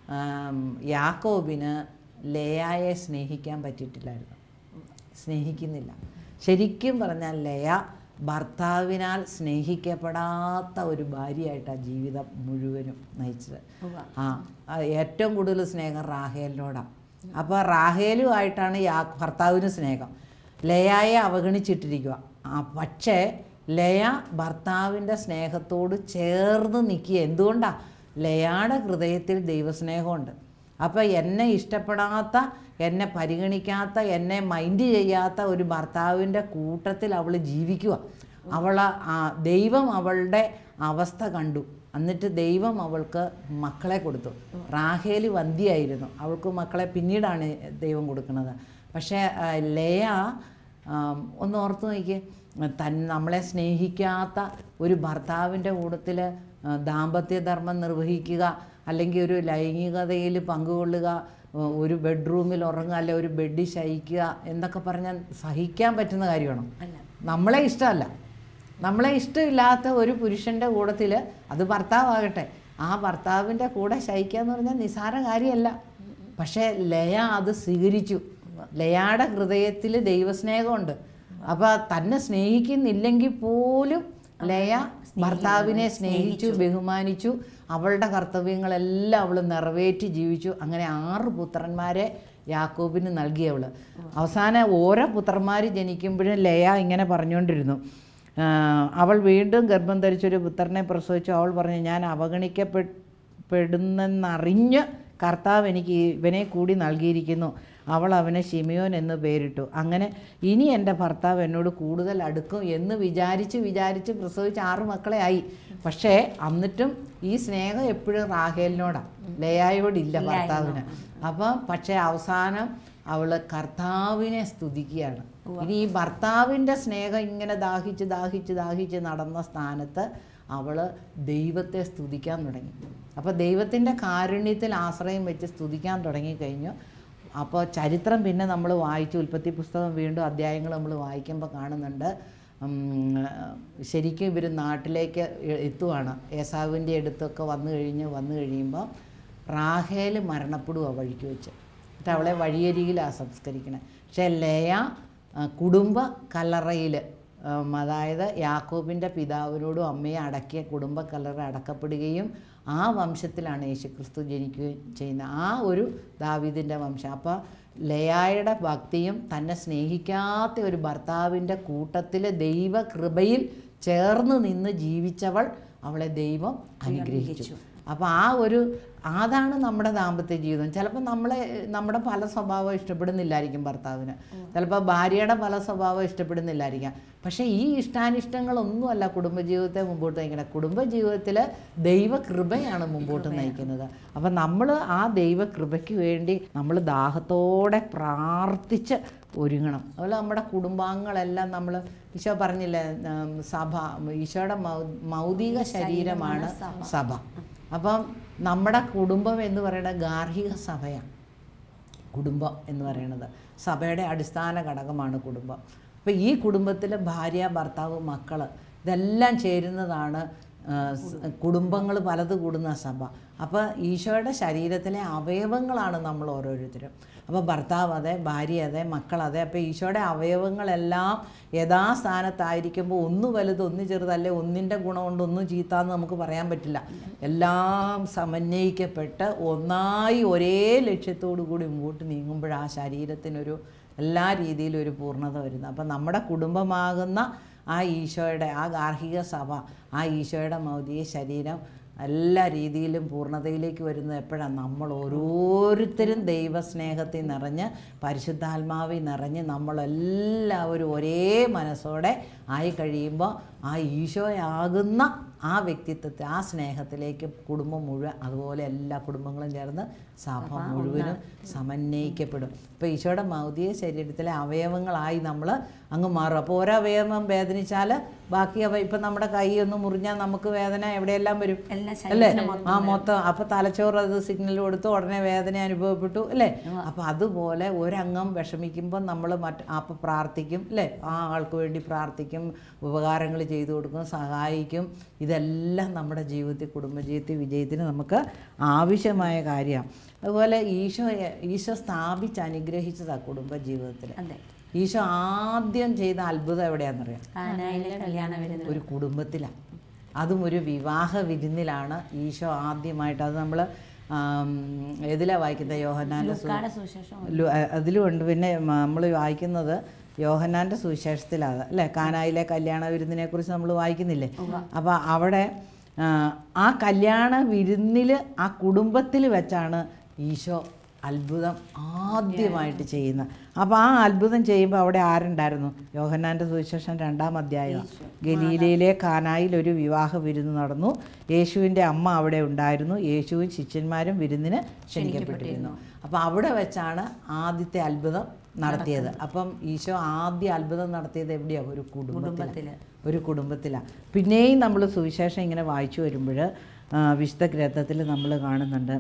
യാക്കോബിന് ലയായെ സ്നേഹിക്കാൻ പറ്റിയിട്ടില്ലായിരുന്നു, സ്നേഹിക്കുന്നില്ല. ശരിക്കും പറഞ്ഞാൽ ലയ ഭർത്താവിനാൽ സ്നേഹിക്കപ്പെടാത്ത ഒരു ഭാര്യയായിട്ടാണ് ജീവിതം മുഴുവനും നയിച്ചത്. ആ ഏറ്റവും കൂടുതൽ സ്നേഹം റാഹേലിനോടാണ്. അപ്പോൾ റാഹേലുമായിട്ടാണ് യാ ഭർത്താവിന് സ്നേഹം. ലയായെ അവഗണിച്ചിട്ടിരിക്കുക. ആ പക്ഷേ ലയ ഭർത്താവിൻ്റെ സ്നേഹത്തോട് ചേർന്ന് നിൽക്കുക. എന്തുകൊണ്ടാണ്? ലയയുടെ ഹൃദയത്തിൽ ദൈവസ്നേഹമുണ്ട്. അപ്പോൾ എന്നെ ഇഷ്ടപ്പെടാത്ത, എന്നെ പരിഗണിക്കാത്ത, എന്നെ മൈൻഡ് ചെയ്യാത്ത ഒരു ഭർത്താവിൻ്റെ കൂട്ടത്തിൽ അവൾ ജീവിക്കുക. അവൾ ദൈവം അവളുടെ അവസ്ഥ കണ്ടു. എന്നിട്ട് ദൈവം അവൾക്ക് മക്കളെ കൊടുത്തു. റാഹേല് വന്ധ്യയായിരുന്നു, അവൾക്ക് മക്കളെ പിന്നീടാണ് ദൈവം കൊടുക്കുന്നത്. പക്ഷേ ലയ ഒന്ന് ഓർത്ത് നോക്കിയേ, തൻ നമ്മളെ സ്നേഹിക്കാത്ത ഒരു ഭർത്താവിൻ്റെ കൂട്ടത്തിൽ ദാമ്പത്യധർമ്മം നിർവഹിക്കുക, അല്ലെങ്കിൽ ഒരു ലൈംഗികതയിൽ പങ്കുകൊള്ളുക, ഒരു ബെഡ്റൂമിൽ ഉറങ്ങുക, അല്ലെ ഒരു ബെഡിൽ ശയിക്കുക എന്നൊക്കെ പറഞ്ഞാൽ സഹിക്കാൻ പറ്റുന്ന കാര്യമാണോ? നമ്മളെ ഇഷ്ടമല്ല. നമ്മളെ ഇഷ്ടമില്ലാത്ത ഒരു പുരുഷൻ്റെ കൂട്ടത്തിൽ, അത് ഭർത്താവാകട്ടെ, ആ ഭർത്താവിൻ്റെ കൂടെ ശയിക്കുക എന്ന് പറഞ്ഞാൽ നിസ്സാര കാര്യമല്ല. പക്ഷേ ലയ അത് സ്വീകരിച്ചു. ലയയുടെ ഹൃദയത്തിൽ ദൈവസ്നേഹമുണ്ട്. അപ്പോൾ തന്നെ സ്നേഹിക്കുന്നില്ലെങ്കിൽ പോലും ലയ ഭർത്താവിനെ സ്നേഹിച്ചു, ബഹുമാനിച്ചു. അവളുടെ കർത്തവ്യങ്ങളെല്ലാം അവൾ നിറവേറ്റി ജീവിച്ചു. അങ്ങനെ ആറ് പുത്രന്മാരെ യാക്കോബിന് നൽകി അവൾ. അവസാനം ഓരോ പുത്രന്മാർ ജനിക്കുമ്പോഴും ലയ ഇങ്ങനെ പറഞ്ഞുകൊണ്ടിരുന്നു, അവൾ വീണ്ടും ഗർഭം ധരിച്ചൊരു പുത്രനെ പ്രസവിച്ചു. അവൾ പറഞ്ഞു, ഞാൻ അവഗണിക്കപ്പെടുന്നെന്നറിഞ്ഞ് കർത്താവ് എനിക്ക് ഇവനെ കൂടി നൽകിയിരിക്കുന്നു. അവൾ അവനെ ശിമിയോൻ എന്ന് പേരിട്ടു. അങ്ങനെ ഇനി എൻ്റെ ഭർത്താവ് എന്നോട് കൂടുതൽ അടുക്കും എന്ന് വിചാരിച്ച് വിചാരിച്ച് പ്രസവിച്ച് ആറ് മക്കളെ ആയി. പക്ഷേ എന്നിട്ടും ഈ സ്നേഹം എപ്പോഴും റാഹേലിനോടാണ്, ലയായോടില്ല ഭർത്താവിന്. അപ്പം പക്ഷേ അവസാനം അവൾ കർത്താവിനെ സ്തുതിക്കുകയാണ്. ഇനി ഈ ഭർത്താവിൻ്റെ സ്നേഹം ഇങ്ങനെ ദാഹിച്ച് ദാഹിച്ച് ദാഹിച്ച് നടന്ന സ്ഥാനത്ത് അവൾ ദൈവത്തെ സ്തുതിക്കാൻ തുടങ്ങി. അപ്പോൾ ദൈവത്തിൻ്റെ കാരുണ്യത്തിൽ ആശ്രയം വെച്ച് സ്തുതിക്കാൻ തുടങ്ങിക്കഴിഞ്ഞു. അപ്പോൾ ചരിത്രം പിന്നെ നമ്മൾ വായിച്ചു, ഉൽപ്പത്തി പുസ്തകം വീണ്ടും അധ്യായങ്ങൾ നമ്മൾ വായിക്കുമ്പോൾ കാണുന്നുണ്ട്, ശരിക്കും ഇവർ നാട്ടിലേക്ക് എത്തുവാണ്. ഏസാവിൻ്റെ അടുത്തൊക്കെ വന്നു കഴിഞ്ഞ് വന്നു കഴിയുമ്പോൾ റാഹേൽ മരണപ്പെടുക വഴിക്ക് വെച്ച്. എന്നിട്ട് അവളെ വഴിയരികിലാണ് സംസ്കരിക്കണേ. പക്ഷേ ലയ കുടുംബ കല്ലറയിൽ, അതായത് യാക്കോബിൻ്റെ പിതാവിനോടും അമ്മയെ അടക്കിയ കുടുംബ കല്ലറ അടക്കപ്പെടുകയും ആ വംശത്തിലാണ് യേശുക്രിസ്തു ജനിക്കുകയും ചെയ്യുന്നത്. ആ ഒരു ദാവീദിൻ്റെ വംശം. അപ്പോൾ ലയായുടെ ഭക്തിയും തന്നെ സ്നേഹിക്കാത്ത ഒരു ഭർത്താവിൻ്റെ കൂട്ടത്തിൽ ദൈവകൃപയിൽ ചേർന്ന് നിന്ന് ജീവിച്ചവൾ, അവളെ ദൈവം അനുഗ്രഹിച്ചു. അപ്പോൾ ആ ഒരു അതാണ് നമ്മുടെ ദാമ്പത്യ ജീവിതം. ചിലപ്പോൾ നമ്മളെ നമ്മുടെ പല സ്വഭാവം ഇഷ്ടപ്പെടുന്നില്ലായിരിക്കും ഭർത്താവിന്, ചിലപ്പോൾ ഭാര്യയുടെ പല സ്വഭാവം ഇഷ്ടപ്പെടുന്നില്ലായിരിക്കാം. പക്ഷേ ഈ ഇഷ്ടാനിഷ്ടങ്ങളൊന്നുമല്ല കുടുംബജീവിതത്തെ മുമ്പോട്ട് നയിക്കുന്നത്. കുടുംബജീവിതത്തിൽ ദൈവകൃപയാണ് മുമ്പോട്ട് നയിക്കുന്നത്. അപ്പം നമ്മൾ ആ ദൈവകൃപയ്ക്ക് വേണ്ടി നമ്മൾ ദാഹത്തോടെ പ്രാർത്ഥിച്ച് ഒരുങ്ങണം. അതുപോലെ നമ്മുടെ കുടുംബാംഗങ്ങളെല്ലാം നമ്മൾ, ഈശോ പറഞ്ഞില്ലേ, സഭ ഈശോയുടെ മൗതിക ശരീരമാണ് സഭ. അപ്പം നമ്മുടെ കുടുംബം എന്ന് പറയുന്നത് ഗാർഹിക സഭയാണ്. കുടുംബം എന്ന് പറയുന്നത് സഭയുടെ അടിസ്ഥാന ഘടകമാണ് കുടുംബം. അപ്പോൾ ഈ കുടുംബത്തിൽ ഭാര്യ, ഭർത്താവ്, മക്കൾ ഇതെല്ലാം ചേരുന്നതാണ് കുടുംബങ്ങൾ പലത് കൂടുന്ന സഭ. അപ്പോൾ ഈശോയുടെ ശരീരത്തിലെ അവയവങ്ങളാണ് നമ്മൾ ഓരോരുത്തരും. അപ്പോൾ ഭർത്താവ് അതെ, ഭാര്യ അതെ, മക്കളതെ. അപ്പോൾ ഈശോയുടെ അവയവങ്ങളെല്ലാം യഥാസ്ഥാനത്തായിരിക്കുമ്പോൾ ഒന്ന് വലുത് ഒന്ന് ചെറുതല്ലേ, ഒന്നിൻ്റെ ഗുണം കൊണ്ട് ഒന്നും ചീത്താന്ന് നമുക്ക് പറയാൻ പറ്റില്ല. എല്ലാം സമന്വയിക്കപ്പെട്ട് ഒന്നായി ഒരേ ലക്ഷ്യത്തോടു കൂടി മുമ്പോട്ട് നീങ്ങുമ്പോൾ ആ ശരീരത്തിനൊരു എല്ലാ രീതിയിലും ഒരു പൂർണ്ണത വരുന്നത്. അപ്പം നമ്മുടെ കുടുംബമാകുന്ന ആ ഈശോയുടെ ആ ഗാർഹിക സഭ, ആ ഈശോയുടെ മൗലിക ശരീരം എല്ലാ രീതിയിലും പൂർണ്ണതയിലേക്ക് വരുന്നത് എപ്പോഴാണ്? നമ്മൾ ഓരോരുത്തരും ദൈവസ്നേഹത്തിൽ നിറഞ്ഞ് പരിശുദ്ധാത്മാവിൽ നിറഞ്ഞ് നമ്മളെല്ലാവരും ഒരേ മനസ്സോടെ ആയി കഴിയുമ്പോൾ ആ ഈശോയാകുന്ന ആ വ്യക്തിത്വത്തെ, ആ സ്നേഹത്തിലേക്ക് കുടുംബം മുഴുവൻ, അതുപോലെ എല്ലാ കുടുംബങ്ങളും ചേർന്ന് സഭ മുഴുവനും സമന്വയിക്കപ്പെടും. ഇപ്പോൾ ഈശോയുടെ ഭൗതിക ശരീരത്തിലെ അവയവങ്ങളായി നമ്മൾ അങ്ങ് മാറും. അപ്പോൾ ഓരോ അവയവം വേദനിച്ചാൽ ബാക്കി അവ ഇപ്പം നമ്മുടെ കൈ ഒന്ന് മുറിഞ്ഞാൽ നമുക്ക് വേദന എവിടെയെല്ലാം വരും അല്ലേ? ആ മൊത്തം. അപ്പോൾ തലച്ചോറ് അത് സിഗ്നൽ കൊടുത്തു, ഉടനെ വേദന അനുഭവപ്പെട്ടു അല്ലേ? അപ്പോൾ അതുപോലെ ഒരംഗം വിഷമിക്കുമ്പോൾ നമ്മൾ മറ്റ് അപ്പം പ്രാർത്ഥിക്കും അല്ലേ? ആ ആൾക്ക് വേണ്ടി പ്രാർത്ഥിക്കും, ഉപകാരങ്ങൾ ചെയ്തു കൊടുക്കും, സഹായിക്കും. ഇതെല്ലാം നമ്മുടെ ജീവിതത്തിൽ, കുടുംബജീവിതത്തിൽ വിജയത്തിന് നമുക്ക് ആവശ്യമായ കാര്യമാണ്. അതുപോലെ ഈശോ ഈശോ സ്ഥാപിച്ച് അനുഗ്രഹിച്ചതാണ് കുടുംബജീവിതത്തിൽ. ഈശോ ആദ്യം ചെയ്ത അത്ഭുതം എവിടെയാണെന്നറിയാം? ഒരു കുടുംബത്തിലാണ്. അതും ഒരു വിവാഹ വിരുന്നിലാണ് ഈശോ ആദ്യമായിട്ട്. അത് നമ്മൾ ഏതിലാണ് വായിക്കുന്നത്? യോഹന്നാൻ്റെ സുവിശേഷം അതിലുമുണ്ട്. പിന്നെ നമ്മൾ വായിക്കുന്നത് യോഹന്നാൻ്റെ സുവിശേഷത്തിലാണ് അല്ലേ? കാനായിലെ കല്യാണ വിരുന്നിനെക്കുറിച്ച് നമ്മൾ വായിക്കുന്നില്ലേ? അപ്പോൾ അവിടെ ആ കല്യാണ വിരുന്നിൽ ആ കുടുംബത്തിൽ വെച്ചാണ് ഈശോ അത്ഭുതം ആദ്യമായിട്ട് ചെയ്യുന്നത്. അപ്പോൾ ആ അത്ഭുതം ചെയ്യുമ്പോൾ അവിടെ ആരുണ്ടായിരുന്നു? യോഹന്നാൻ്റെ സുവിശേഷം രണ്ടാം അധ്യായം. ഗലീലയിലെ കാനായിൽ ഒരു വിവാഹ വിരുന്ന് നടന്നു. യേശുവിൻ്റെ അമ്മ അവിടെ ഉണ്ടായിരുന്നു. യേശുവും ശിഷ്യന്മാരും വിരുന്നിന് ക്ഷണിക്കപ്പെട്ടിരുന്നു. അപ്പോൾ അവിടെ വെച്ചാണ് ആദ്യത്തെ അത്ഭുതം നടത്തിയത്. അപ്പം ഈശോ ആദ്യ അത്ഭുതം നടത്തിയത് എവിടെയാണ്? ഒരു കുടുംബത്തിൽ, ഒരു കുടുംബത്തിലാണ്. പിന്നെയും നമ്മൾ സുവിശേഷം ഇങ്ങനെ വായിച്ചു വരുമ്പോൾ വിശുദ്ധ ഗ്രന്ഥത്തിൽ നമ്മൾ കാണുന്നുണ്ട്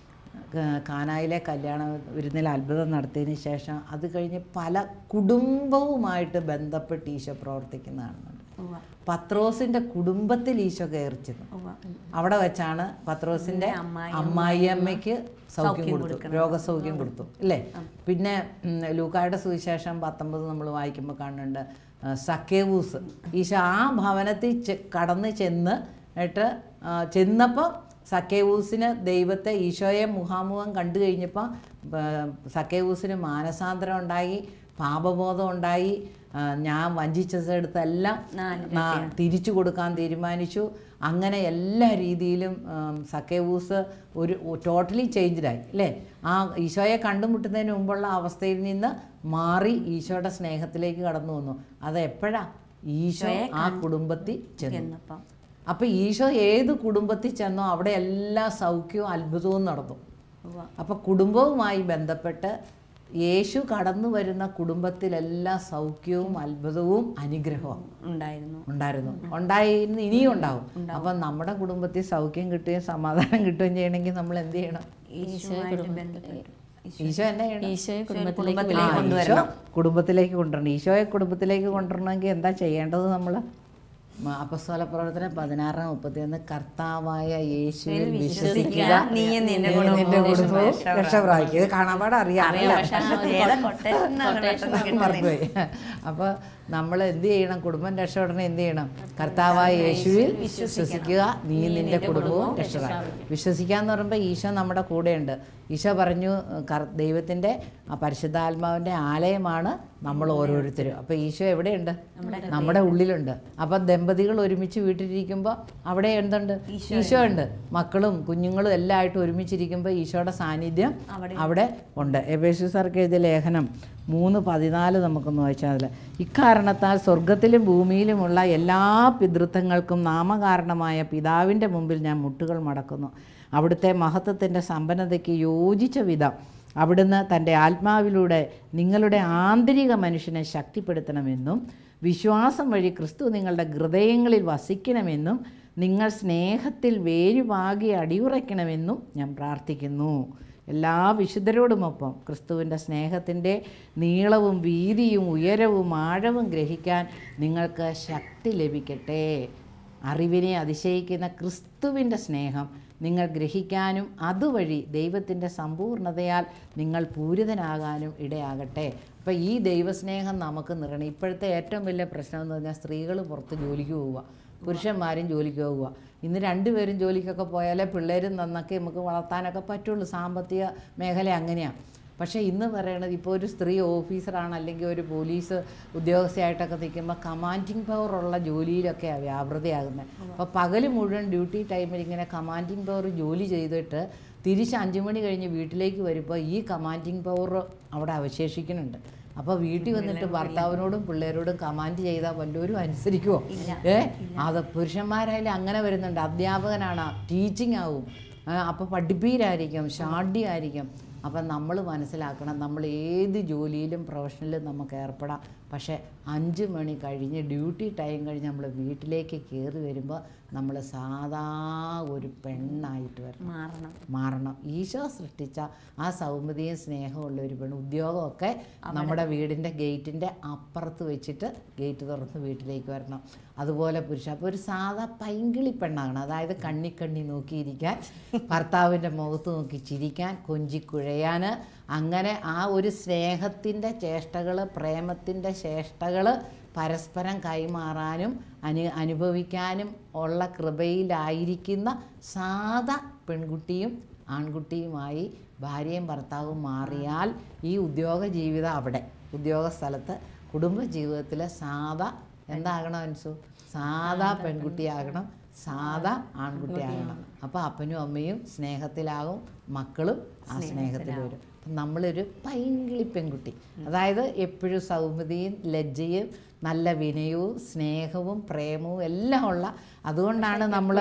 കാനായിലെ കല്യാണ വിരുന്നിൽ അത്ഭുതം നടത്തിയതിന് ശേഷം അത് കഴിഞ്ഞ് പല കുടുംബവുമായിട്ട് ബന്ധപ്പെട്ട് ഈശോ പ്രവർത്തിക്കുന്ന കാണുന്നുണ്ട്. പത്രോസിൻ്റെ കുടുംബത്തിൽ ഈശോ കയറി ചെന്നു. അവിടെ വെച്ചാണ് പത്രോസിൻ്റെ അമ്മായിയമ്മയ്ക്ക് സൗഖ്യം കൊടുത്തു, രോഗസൗഖ്യം കൊടുത്തു അല്ലേ? പിന്നെ ലൂക്കായുടെ സുവിശേഷം പത്തൊമ്പത് നമ്മൾ വായിക്കുമ്പോൾ കാണുന്നുണ്ട് സക്കേവൂസ്. ഈശോ ആ ഭവനത്തിൽ കടന്ന് ചെന്ന് ട്ട് ചെന്നപ്പോൾ സക്കേവൂസിന് ദൈവത്തെ, ഈശോയെ മുഖാമുഖം കണ്ടു കഴിഞ്ഞപ്പോൾ സക്കേവൂസിന് മാനസാന്തരം ഉണ്ടായി, പാപബോധം ഉണ്ടായി. ഞാൻ വഞ്ചിച്ചതെടുത്തെല്ലാം തിരിച്ചു കൊടുക്കാൻ തീരുമാനിച്ചു. അങ്ങനെ എല്ലാ രീതിയിലും സക്കേവൂസ് ഒരു ടോട്ടലി ചേഞ്ച്ഡായി അല്ലേ? ആ ഈശോയെ കണ്ടുമുട്ടുന്നതിന് മുമ്പുള്ള അവസ്ഥയിൽ നിന്ന് മാറി ഈശോയുടെ സ്നേഹത്തിലേക്ക് കടന്നു വന്നു. അത് എപ്പോഴാണ്? ഈശോ ആ കുടുംബത്തിൽ ചെന്നപ്പം. അപ്പോൾ ഈശോ ഏത് കുടുംബത്തിൽ ചെന്നോ അവിടെ എല്ലാ സൗഖ്യവും അത്ഭുതവും നടന്നു. അപ്പോൾ കുടുംബവുമായി ബന്ധപ്പെട്ട് യേശു കടന്നു വരുന്ന കുടുംബത്തിലെല്ലാ സൗഖ്യവും അത്ഭുതവും അനുഗ്രഹവും ഉണ്ടായിരുന്നു ഉണ്ടായിരുന്നു ഉണ്ടായിരുന്നു ഇനിയും ഉണ്ടാവും. അപ്പം നമ്മുടെ കുടുംബത്തിൽ സൗഖ്യം കിട്ടുകയും സമാധാനം കിട്ടുകയും ചെയ്യണമെങ്കിൽ നമ്മൾ എന്ത് ചെയ്യണം? ഈശോ എന്നെ ഈശോയെ കുടുംബത്തിലേക്ക് കൊണ്ടുവരണം. ഈശോയെ കുടുംബത്തിലേക്ക് കൊണ്ടുവരണമെങ്കിൽ എന്താ ചെയ്യേണ്ടത്? നമ്മൾ അപ്പസ്തോല പ്രവർത്തനം പതിനാറാം മുപ്പത്തിയൊന്ന് കർത്താവായ യേശുവിൽ വിശ്വസിക്കുക, നിന്റെ കുടുംബവും രക്ഷ പ്രാപിക്കുക. ഇത് കാണാപാടെ അറിയാമല്ലോ. അപ്പോൾ നമ്മൾ എന്ത് ചെയ്യണം? കുടുംബം രക്ഷപ്പെടണം. എന്ത് ചെയ്യണം? കർത്താവായ യേശുവിൽ വിശ്വസിക്കുക, നീ നിന്റെ കുടുംബവും രക്ഷ പ്രാപിക്കുക. വിശ്വസിക്കുക എന്ന് പറയുമ്പോൾ ഈശോ നമ്മുടെ കൂടെയുണ്ട്. ഈശോ പറഞ്ഞു ദൈവത്തിൻ്റെ പരിശുദ്ധാത്മാവിൻ്റെ ആലയമാണ് നമ്മൾ ഓരോരുത്തരും. അപ്പോൾ ഈശോ എവിടെയുണ്ട്? നമ്മുടെ ഉള്ളിലുണ്ട്. അപ്പോൾ ദമ്പതികൾ ഒരുമിച്ച് വീട്ടിലിരിക്കുമ്പോൾ അവിടെ എന്തുണ്ട്? ഈശോ ഉണ്ട്. മക്കളും കുഞ്ഞുങ്ങളും എല്ലാം ആയിട്ട് ഒരുമിച്ചിരിക്കുമ്പോൾ ഈശോയുടെ സാന്നിധ്യം അവിടെ ഉണ്ട്. എഫേസ്യർക്ക് എഴുതിയ ലേഖനം മൂന്ന് പതിനാല് നമുക്കൊന്ന് വായിച്ചാൽ അതിൽ ഇക്കാരണത്താൽ സ്വർഗത്തിലും ഭൂമിയിലുമുള്ള എല്ലാ പിതൃത്വങ്ങൾക്കും നാമകാരണമായ പിതാവിൻ്റെ മുമ്പിൽ ഞാൻ മുട്ടുകൾ മടക്കുന്നു. അവിടുത്തെ മഹത്വത്തിൻ്റെ സമ്പന്നതയ്ക്ക് യോജിച്ച വിധം അവിടുന്ന് തൻ്റെ ആത്മാവിലൂടെ നിങ്ങളുടെ ആന്തരിക മനുഷ്യനെ ശക്തിപ്പെടുത്തണമെന്നും വിശ്വാസം വഴി ക്രിസ്തു നിങ്ങളുടെ ഹൃദയങ്ങളിൽ വസിക്കണമെന്നും നിങ്ങൾ സ്നേഹത്തിൽ വേരുവാകി അടിയുറയ്ക്കണമെന്നും ഞാൻ പ്രാർത്ഥിക്കുന്നു. എല്ലാ വിശുദ്ധരോടുമൊപ്പം ക്രിസ്തുവിൻ്റെ സ്നേഹത്തിൻ്റെ നീളവും വീതിയും ഉയരവും ആഴവും ഗ്രഹിക്കാൻ നിങ്ങൾക്ക് ശക്തി ലഭിക്കട്ടെ. അറിവിനെ അതിശയിക്കുന്ന ക്രിസ്തുവിൻ്റെ സ്നേഹം നിങ്ങൾ ഗ്രഹിക്കാനും അതുവഴി ദൈവത്തിൻ്റെ സമ്പൂർണ്ണതയാൽ നിങ്ങൾ പൂരിതനാകാനും ഇടയാകട്ടെ. അപ്പോൾ ഈ ദൈവസ്നേഹം നമുക്ക് നിറയണം. ഇപ്പോഴത്തെ ഏറ്റവും വലിയ പ്രശ്നം എന്ന് പറഞ്ഞാൽ സ്ത്രീകൾ പുറത്ത് ജോലിക്ക് പോവുക, പുരുഷന്മാരും ജോലിക്ക് പോവുക. ഇന്ന് രണ്ടുപേരും ജോലിക്കൊക്കെ പോയാലേ പിള്ളേരും നന്നൊക്കെ നമുക്ക് വളർത്താനൊക്കെ പറ്റുള്ളൂ. സാമ്പത്തിക മേഖല അങ്ങനെയാണ്. പക്ഷേ ഇന്ന് പറയണത് ഇപ്പോൾ ഒരു സ്ത്രീ ഓഫീസറാണ് അല്ലെങ്കിൽ ഒരു പോലീസ് ഉദ്യോഗസ്ഥയായിട്ടൊക്കെ നിൽക്കുമ്പോൾ കമാൻഡിങ് പവർ ഉള്ള ജോലിയിലൊക്കെയാണ് വ്യാപൃതയാകുന്നത്. അപ്പോൾ പകൽ മുഴുവൻ ഡ്യൂട്ടി ടൈമിൽ ഇങ്ങനെ കമാൻഡിങ് പവർ ജോലി ചെയ്തിട്ട് തിരിച്ച് അഞ്ചു മണി കഴിഞ്ഞ് വീട്ടിലേക്ക് വരുമ്പോൾ ഈ കമാൻഡിങ് പവർ അവിടെ അവശേഷിക്കുന്നുണ്ട്. അപ്പോൾ വീട്ടിൽ വന്നിട്ട് ഭർത്താവിനോടും പിള്ളേരോടും കമാൻഡ് ചെയ്താൽ വല്ലവരും അനുസരിക്കുമോ? ഏ അത് പുരുഷന്മാരായാലും അങ്ങനെ വരുന്നുണ്ട്. അധ്യാപകനാണ്, ടീച്ചിങ് ആവും, അപ്പോൾ പഠിപ്പീരായിരിക്കും, ഷാഡ്യായിരിക്കും. അപ്പം നമ്മൾ മനസ്സിലാക്കണം, നമ്മൾ ഏത് ജോലിയിലും പ്രൊഫഷണലിലും നമുക്ക് ഏർപ്പെടാം. പക്ഷേ അഞ്ച് മണി കഴിഞ്ഞ് ഡ്യൂട്ടി ടൈം കഴിഞ്ഞ് നമ്മൾ വീട്ടിലേക്ക് കയറി വരുമ്പോൾ നമ്മൾ സാധാ ഒരു പെണ്ണായിട്ട് വരണം, മാറണം മാറണം ഈശോ സൃഷ്ടിച്ച ആ സൗമ്യതയും സ്നേഹമുള്ള ഒരു പെണ്ണ്. ഉദ്യോഗമൊക്കെ നമ്മുടെ വീടിൻ്റെ ഗേറ്റിൻ്റെ അപ്പുറത്ത് വെച്ചിട്ട് ഗേറ്റ് തുറന്ന് വീട്ടിലേക്ക് വരണം. അതുപോലെ പുരുഷ അപ്പോൾ ഒരു സാധാ പൈങ്കിളി പെണ്ണാണ്. അതായത് കണ്ണിക്കണ്ണി നോക്കിയിരിക്കാൻ, ഭർത്താവിൻ്റെ മുഖത്ത് നോക്കി ചിരിക്കാൻ, കൊഞ്ചിക്കുഴയാൻ, അങ്ങനെ ആ ഒരു സ്നേഹത്തിൻ്റെ ചേഷ്ടകൾ, പ്രേമത്തിൻ്റെ ചേഷ്ടകൾ പരസ്പരം കൈമാറാനും അനു അനുഭവിക്കാനും ഉള്ള കൃപയിലായിരിക്കുന്ന സാധാ പെൺകുട്ടിയും ആൺകുട്ടിയുമായി ഭാര്യയും ഭർത്താവും മാറിയാൽ ഈ ഉദ്യോഗ ജീവിതം അവിടെ ഉദ്യോഗ സ്ഥലത്ത് കുടുംബ ജീവിതത്തിലെ സാധാ എന്താകണം അൻസു? സാധാ പെൺകുട്ടിയാകണം, സാധാ ആൺകുട്ടിയാകണം. അപ്പോൾ അപ്പനും അമ്മയും സ്നേഹത്തിലാകും, മക്കളും ആ സ്നേഹത്തിൽ വരും. അപ്പം നമ്മളൊരു പൈങ്കിളി പെൺകുട്ടി, അതായത് എപ്പോഴും സൗമ്യതയും ലജ്ജയും നല്ല വിനയവും സ്നേഹവും പ്രേമവും എല്ലാം ഉള്ള. അതുകൊണ്ടാണ് നമ്മൾ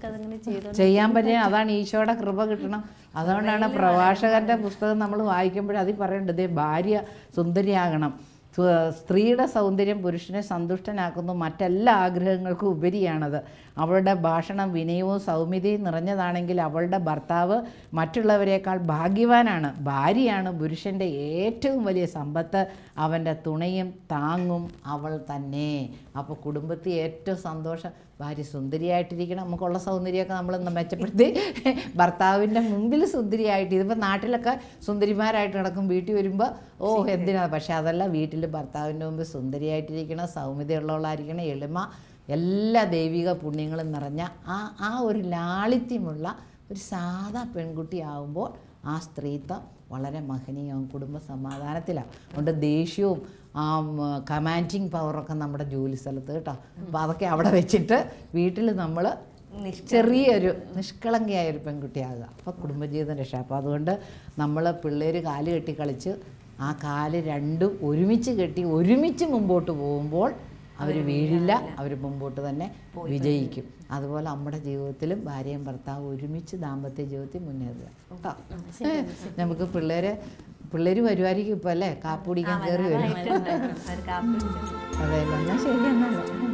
ചെയ്യാൻ പറ്റുക. അതാണ് ഈശോയുടെ കൃപ കിട്ടണം. അതുകൊണ്ടാണ് പ്രഭാഷകൻ്റെ പുസ്തകം നമ്മൾ വായിക്കുമ്പോൾ അതിൽ പറയേണ്ടത് ഭാര്യ സുന്ദരിയാകണം. സ്ത്രീയുടെ സൗന്ദര്യം പുരുഷനെ സന്തുഷ്ടനാക്കുന്നു, മറ്റെല്ലാ ആഗ്രഹങ്ങൾക്കും ഉപരിയാണത്. അവളുടെ ഭാഷണം വിനയവും സൗമ്യതയും നിറഞ്ഞതാണെങ്കിൽ അവളുടെ ഭർത്താവ് മറ്റുള്ളവരെക്കാൾ ഭാഗ്യവാനാണ്. ഭാര്യയാണ് പുരുഷൻ്റെ ഏറ്റവും വലിയ സമ്പത്ത്, അവൻ്റെ തുണയും താങ്ങും അവൾ തന്നെ. അപ്പോൾ കുടുംബത്തിൽ ഏറ്റവും സന്തോഷം ഭാര്യ സുന്ദരിയായിട്ടിരിക്കണം. നമുക്കുള്ള സൗന്ദര്യമൊക്കെ നമ്മൾ മെച്ചപ്പെടുത്തി ഭർത്താവിൻ്റെ മുമ്പിൽ സുന്ദരിയായിട്ട്, ഇതിപ്പോൾ നാട്ടിലൊക്കെ സുന്ദരിമാരായിട്ട് നടക്കും, വീട്ടിൽ വരുമ്പോൾ ഓ എന്തിനാ. പക്ഷേ അതല്ല, വീട്ടിൽ ഭർത്താവിൻ്റെ മുമ്പ് സുന്ദരിയായിട്ടിരിക്കണം, സൗമ്യതയുള്ളവളായിരിക്കണം, എളിമ, എല്ലാ ദൈവിക പുണ്യങ്ങളും നിറഞ്ഞ ആ ആ ഒരു ലാളിത്യമുള്ള ഒരു സാധാ പെൺകുട്ടിയാവുമ്പോൾ ആ സ്ത്രീത്വം വളരെ മഹനീയവും കുടുംബ സമാധാനത്തിലാണ്. അതുകൊണ്ട് ദേഷ്യവും ആ കമാൻഡിങ് പവറൊക്കെ നമ്മുടെ ജോലി സ്ഥലത്ത് കേട്ടോ. അപ്പോൾ അതൊക്കെ അവിടെ വെച്ചിട്ട് വീട്ടിൽ നമ്മൾ ചെറിയൊരു നിഷ്കളങ്കയായൊരു പെൺകുട്ടിയാകുക. അപ്പോൾ കുടുംബജീവിതം രക്ഷ. അപ്പോൾ അതുകൊണ്ട് നമ്മൾ പിള്ളേർ കാല് കെട്ടി കളിച്ച് ആ കാല് രണ്ടും ഒരുമിച്ച് കെട്ടി ഒരുമിച്ച് മുമ്പോട്ട് പോകുമ്പോൾ അവർ വീഴില്ല, അവർ മുമ്പോട്ട് തന്നെ വിജയിക്കും. അതുപോലെ നമ്മുടെ ജീവിതത്തിലും ഭാര്യയും ഭർത്താവും ഒരുമിച്ച് ദാമ്പത്യ ജീവിതത്തിൽ മുന്നേറുക കേട്ടോ. നമുക്ക് പിള്ളേരെ പിള്ളേർ വരുമായിരിക്കും ഇപ്പോൾ അല്ലേ, കാപ്പി കുടിക്കാൻ കയറി വരും. അതെ, എന്നാൽ ശരി എന്നാൽ.